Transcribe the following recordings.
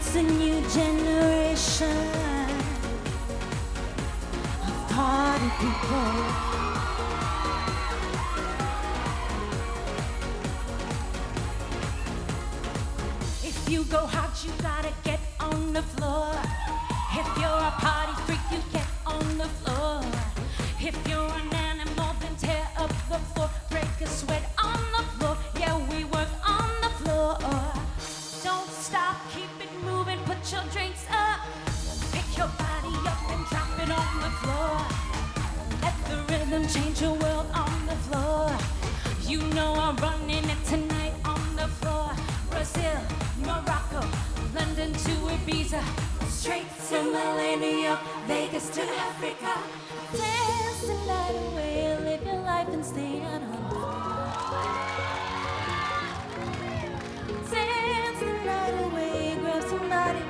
It's a new generation of party people. If you go hard, you gotta get on the floor. If you're a party freak, you get on the floor. If you're an animal, then tear up the floor. Break a sweat on the floor. Yeah, we work on the floor. Don't stop, keep it moving, put your drinks up. Pick your body up and drop it on the floor. Let the rhythm change your world on the floor. You know I'm running it tonight on the floor. Brazil, Morocco, London to Ibiza, straight to Millennium, Vegas to Africa. Dance the night away, live your life and stay out on the floor. Dance the night away, grab somebody.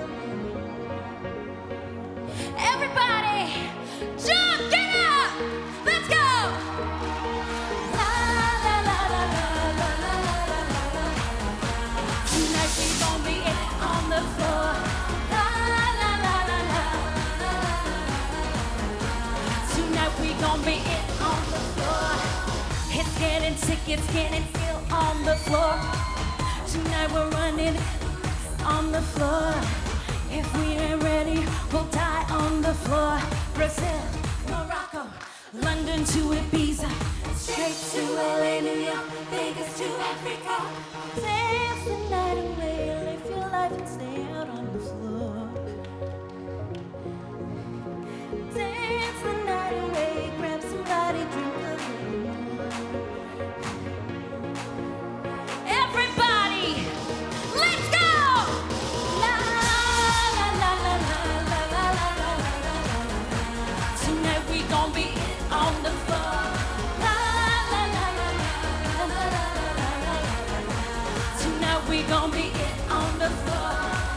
Everybody, jump, get up, let's go. La la la la la la la la la. Tonight we gon' be it on the floor. La la la la la la la. Tonight we gon' be it on the floor. It's getting sick, it's getting ill on the floor. Tonight we're running on the floor. If we ain't ready, we'll die on the floor. Brazil, Morocco, London to Ibiza, straight to LA, New York, Vegas to Africa. Dance the night away, live your life and stay out on the floor. Dance the night away, grab somebody, drink a little more. Everybody, let's go! La la la la la la la la la la. Tonight we gon' be on the floor. La la la la la la la la la. Tonight we gon' be on the floor.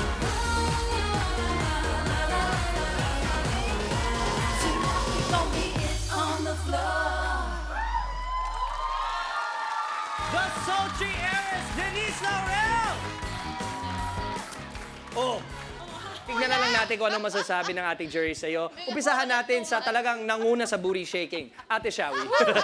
Tonight we gon' be on the floor. The sultry heiress, Denise Laurel! Oh, tignan na lang natin kung anong masasabi ng ating jury sa'yo. Umpisahan natin sa talagang nanguna sa booty shaking. Ate Shawi.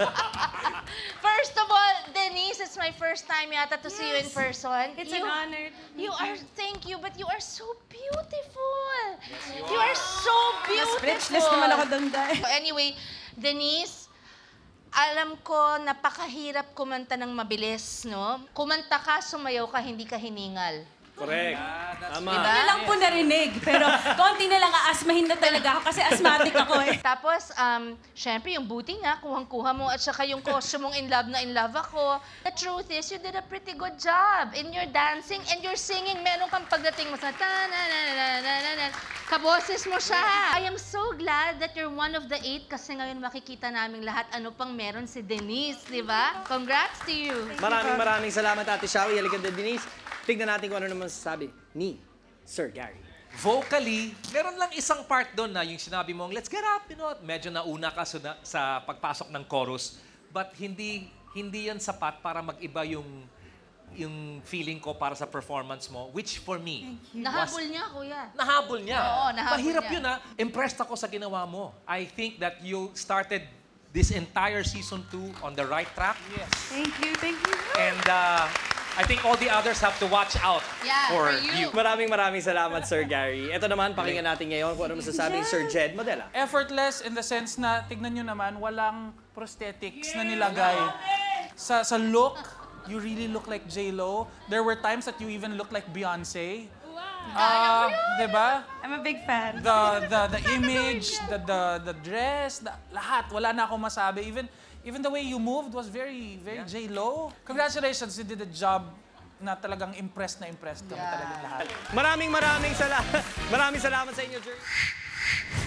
First of all, Denise, it's my first time yata to see you in person. It's an honor. Thank you, but you are so beautiful. You are so beautiful. Speechless naman ako doon, Day. Anyway, Denise, alam ko napakahirap kumanta ng mabilis, no? Kumanta ka, sumayaw ka, hindi ka hiningal. Correct. Tama. Diba? Hindi lang po narinig, pero konti na lang aasmahin na talaga ako kasi asthmatic ako eh. Tapos, syempre, yung booty nga, kuhang-kuha mo, at saka yung costume mong in love ako. The truth is, you did a pretty good job in your dancing and your singing. Meron kang pagdating mo sa ta-na-na-na-na-na-na-na. Kaboses mo siya. I am so glad that you're one of the 8 kasi ngayon makikita namin lahat ano pang meron si Denise, di ba? Congrats to you. Maraming salamat, Ate Shawi. Halika na, Denise. Tignan natin kung ano naman sasabi ni Sir Gary. Vocally, meron lang isang part doon na yung sinabi mong, let's get up, you know, medyo nauna ka sa pagpasok ng chorus, but hindi yan sapat para mag-iba yung feeling ko para sa performance mo, which for me, Nahabol niya, kuya. nahabol niya. Oo, nahabol Mahirap niya. yun, ha? Impressed ako sa ginawa mo. I think that you started this entire season 2 on the right track. Yes. Thank you, thank you. And I think all the others have to watch out for you. Maraming salamat, Sir Gary. Ito naman, pakinggan natin ngayon kung ano masasabi ni Sir Jed Madela. Effortless in the sense na, tignan nyo naman, walang prosthetics na nilagay. Sa look, you really look like J-Lo. There were times that you even look like Beyonce. Diba? I'm a big fan. The image, the dress, lahat. Wala na akong masabi. Even the way you moved was very J-Lo. Congratulations, you did a job na talagang impressed kami talagang lahat. Maraming salamat sa inyo, Jury.